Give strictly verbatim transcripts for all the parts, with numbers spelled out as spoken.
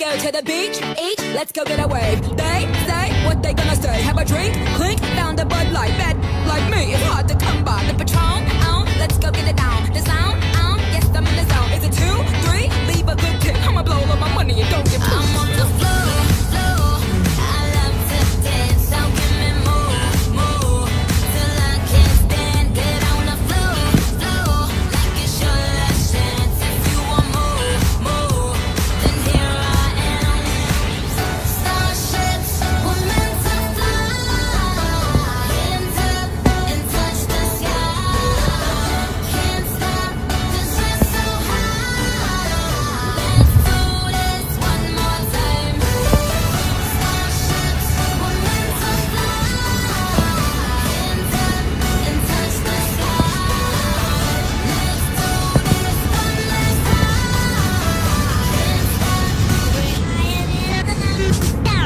go to the beach, eat, let's go get a wave. They say what they gonna say. Have a drink, clink, found a Bud Light. Bad like me, it's hard to come by. The Patron, on, let's go get it down. The sound, on, yes I'm in the zone. Is it two, three? Leave a good tip. I'ma blow all my money and don't get pushed. I'm on the floor, floor. I love to dance, so give me more, more. Till I can't stand, get on the floor, floor. Like it's your last chance. If you want more, more, then here I am. Starships were meant to fly. Hands up and touch the sky. Can't stop 'cause we're so high. Let's do this one more time. Starships were meant to fly. Hands up and touch the sky. Let's do this one last time. Can't stop. We're flying in the sky.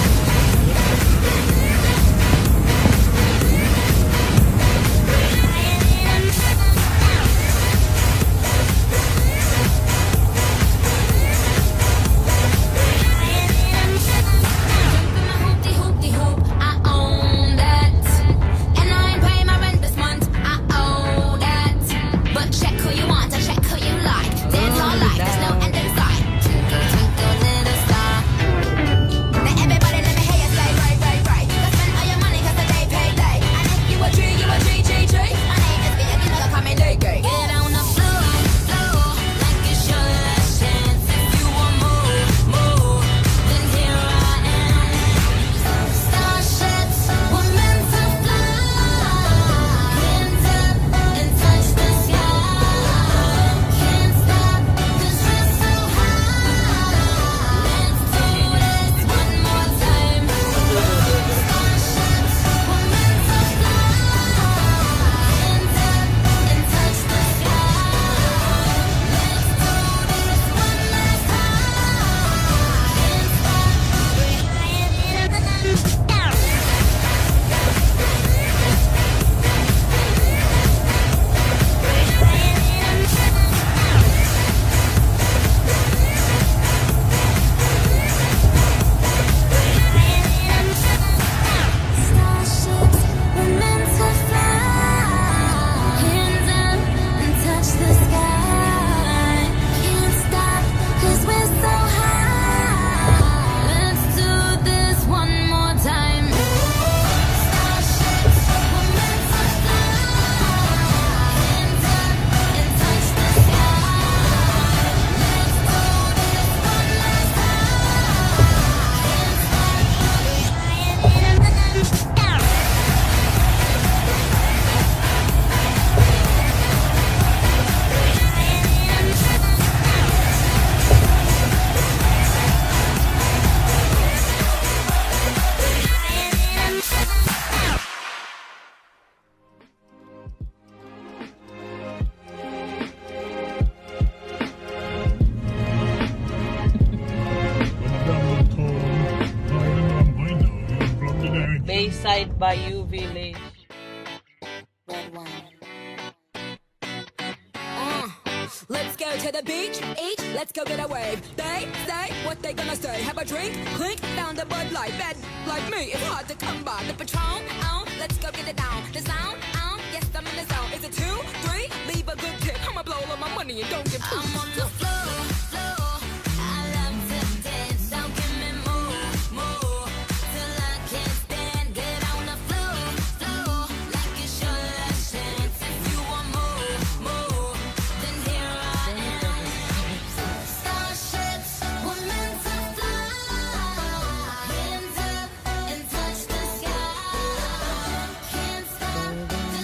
I own that, and I ain't paying my rent this month. I owe that, but check who you want, and check who you like. Dance all night, there's no end in sight. Twinkle, twinkle, little star. Now everybody let me hear you say, right, right, right. Go spend all your money 'cause the day payday. And if you a G, you a G, G, G. My name is Big, you know, call me Day Gay. Get on the floor, floor, like it's your last chance. If you want more, more, then here I am. Starships were meant to fly. Hands up and touch the sky. Can't stop 'cause we're so high. Let's do this one more time. Starships were meant to fly. Hands up and touch the sky. Let's do this one last time. Can't stop. We're flying in the sky. Starships were meant to fly. Hands up and touch the sky. Can't stop 'cause we're so high. Let's do this one more time. Starships were meant to fly. Hands up and touch the sky. Let's do this one last time. Can't stop. We're flying in the sky. Bayside Bayou Village. Red wine. Uh, let's go to the beach, eat, let's go get a wave. They say what they gonna say. Have a drink, clink, found a Bud Light. Bad like me, it's hard to come by. The Patron, on, let's go get it down. The sound, on, yes I'm in the zone. Is it two, three? Leave a good tip. I'ma blow all my money and don't get pushed. I'm on the floor, floor. I love to dance, so give me more, more. Till I can't stand, get on the floor, floor. Like it's your last chance. If you want more, more, then here I am. Starships were meant to fly. Hands up and touch the sky. Can't stop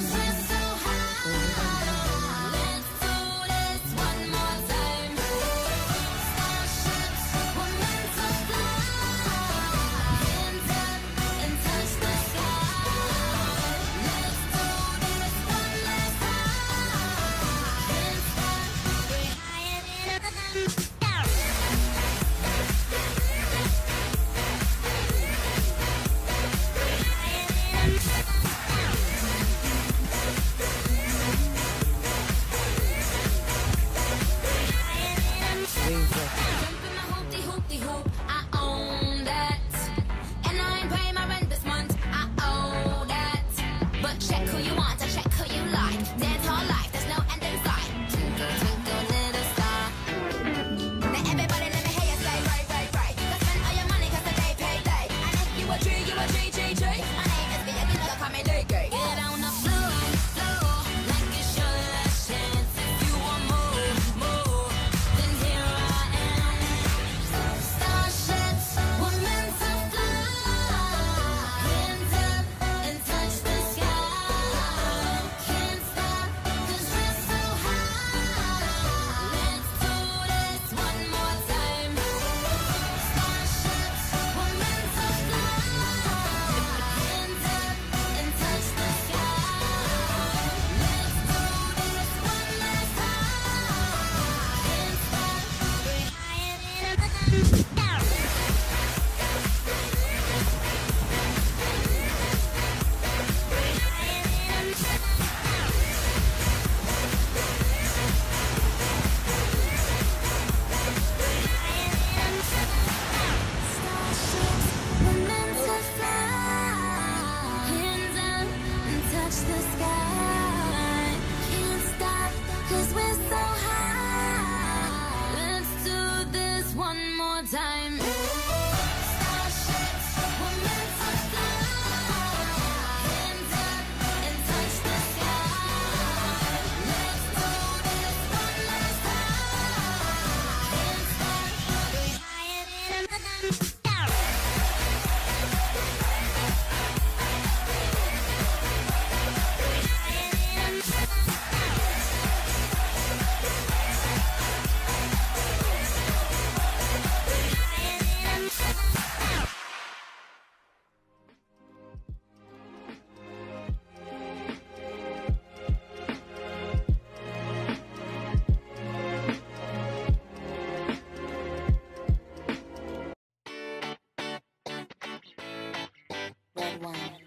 you want, I check who you like. Dance all life, there's no end in sight. Twinkle, twinkle, little star. Now everybody let me hear you say right, right, right. Go spend all your money 'cause the day pay day. And if you a G, you a G, G, G. My name is B, and you know call me Lady. Get on the floor, floor, like it's your last chance. If you want more, more, then here I am. Starships were meant to fly. Hands up and touch the sky. Can't stop 'cause we're so high. Let's do this one more time. Starships were meant to fly. Hands up and touch the sky. Let's do this one last time. Can't stop. We're higher than Starships were meant to fly. Hands up and touch the sky. Can't stop 'cause we're so high. Let's do this one more time. Starships were meant to fly. Hands up and touch the sky. Let's do this one last time. Can't stop. We're higher than a star. Red wine.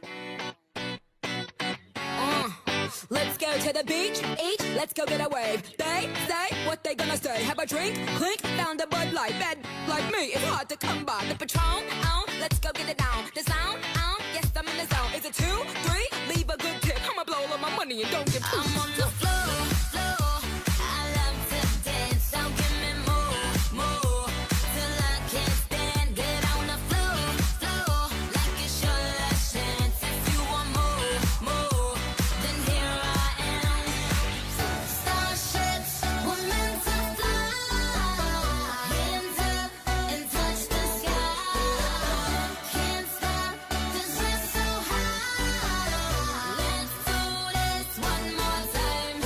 Uh, let's go to the beach, eat, let's go get a wave. They say what they gonna say. Have a drink, clink, found a Bud Light. Bad like me, it's hard to come by. The Patron, on, let's go get it down. The sound, on, yes I'm in the zone. Is it two, three? Leave a good tip. I'ma blow all of my money and don't give two. I'm on the floor, floor. I love to dance, so give me more, more. Till I can't stand. Get on the floor, floor. Like it's your last chance. If you want more, more, then here I am. Starships were meant to fly. Hands up and touch the sky. Can't stop 'cause we're so high. Let's do this one more time.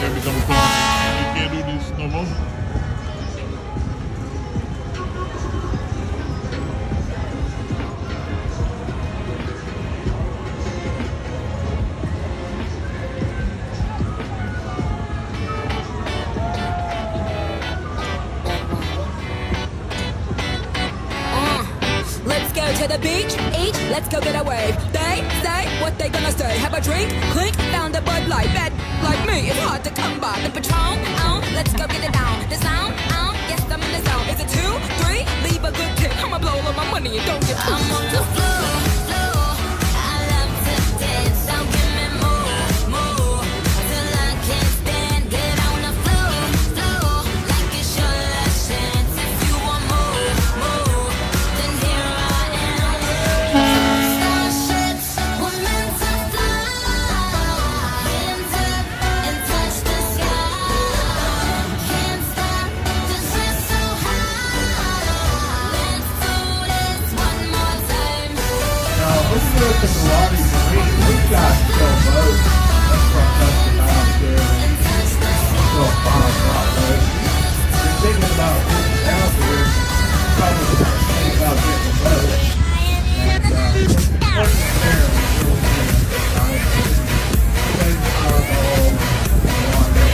baby come across. You can't do this no more. To the beach, eat, let's go get a wave. They say what they gonna say. Have a drink, clink, found a Bud Light. Bad like me, it's hard to come by. The Patron, oh, let's go get it down. The sound, oh, yes, I'm in the zone. Is it two, three? Leave a good tip. I'ma blow all my money and don't get too. I'm on the floor, floor. I love to dance, so give me more, more. Till I can't stand, get on the floor, floor. Like it's your last chance. If you want more, more, then here I am. Starships were meant to fly. Hands up and touch the sky. Can't stop 'cause we're so high. Let's do this one more time. Now, let's look at the lobby. We, we've got so boats. That's from Dustin downstairs. Little farm lot, but you're thinking about getting out here, probably think about getting a boat. And, uh, working there is really good. Saves alcohol, water.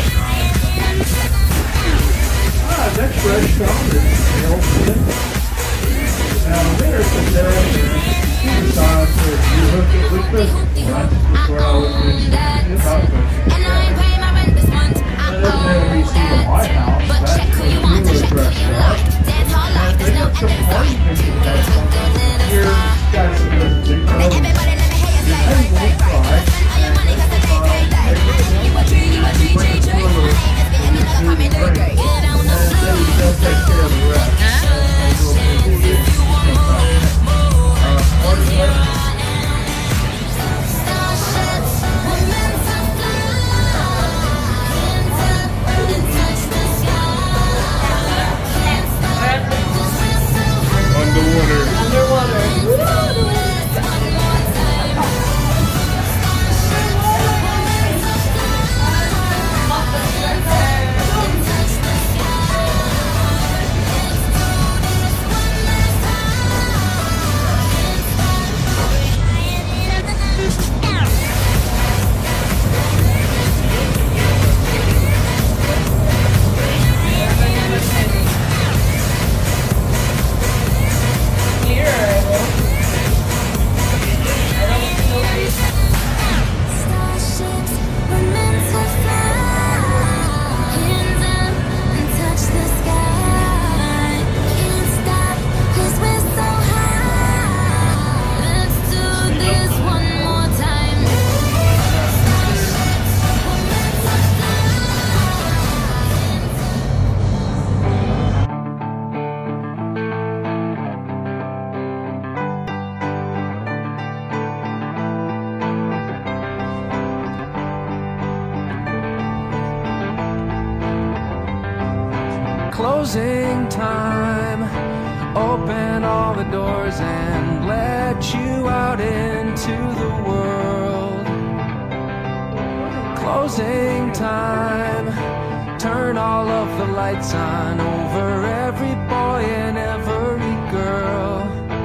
Ah, next restaurant is Hilton. Now, there's the day. Decide to you hook it with this, right? That's where I was doing it. And I ain't paying my rent this month. I own that. But check who you want to check who you like. Dance all life, there's no end in sight. Let's go get it aside. Everybody let me hear you say, right, right, right. Spend all your money 'cause the day, day, day. You a G, you a G, G, G. My name is being another family day. Get on the floor, floor. Like it's your last chance. If you want more, more, then here I am. Starships were meant to fly. Hands up and touch the sky. Can't stop 'cause we're so high. Underwater. Underwater. Let's do this one more time. Starships were meant to fly. Hands up and touch the sky. Let's do this one last time. Can't stop. Starships were meant to fly. Hands up and touch the sky. Can't stop 'cause we're so high. Let's do this one more time. Starships were meant to Closing time. Open all the doors and let you out into the world. Closing time. Turn all of the lights on over every boy and every girl.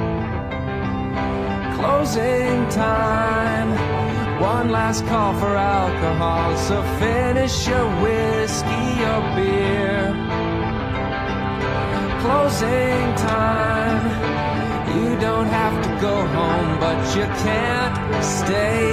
Closing time. One last call for alcohol, so finish your whiskey or beer. Closing time. You don't have to go home, but you can't stay